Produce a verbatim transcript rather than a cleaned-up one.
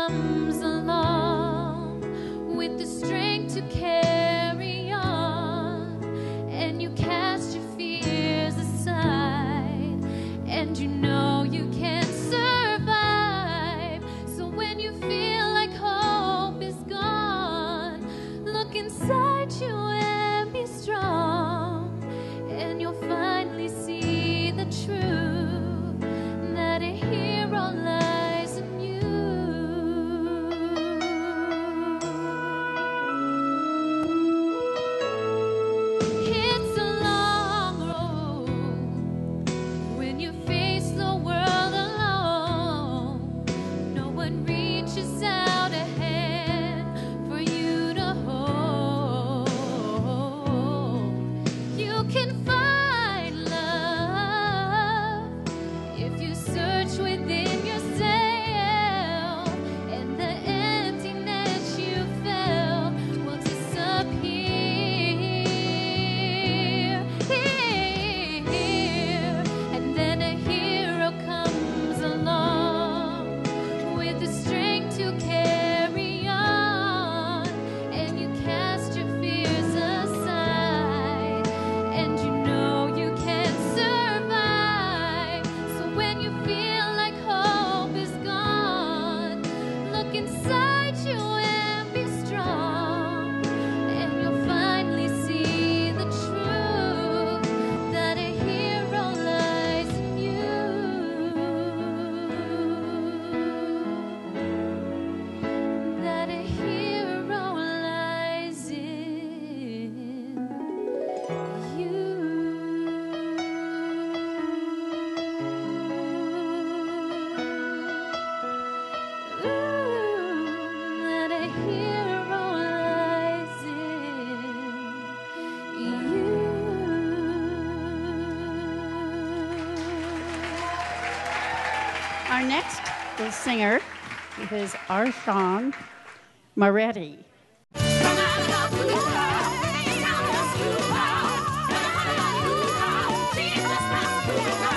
comes along with the strength to carry on, and you cast your fears aside, and you know you can survive. So when you feel like hope is gone, look inside you and be strong, and you'll finally see the truth that a hero lies in you. It's a long road when you face the world alone. No one reaches out a hand for you to hold. You can find love if you search within yourself, and the emptiness you felt will disappear. Here, and then a hero comes along with the strength to carry on, and you cast your fears aside, and you know you can survive. So when you feel like hope is gone, look inside you and be strong, and you'll finally see the truth that a hero lies in you. That a hero lies in you. Ooh, that a hero lies in you. Our next is singer is Arshon Moretti. Jesus,